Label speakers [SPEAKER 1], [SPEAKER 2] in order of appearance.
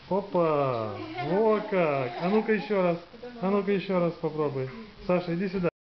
[SPEAKER 1] Опа! Во как! А ну-ка еще раз. А ну-ка еще раз попробуй. Саша, иди сюда.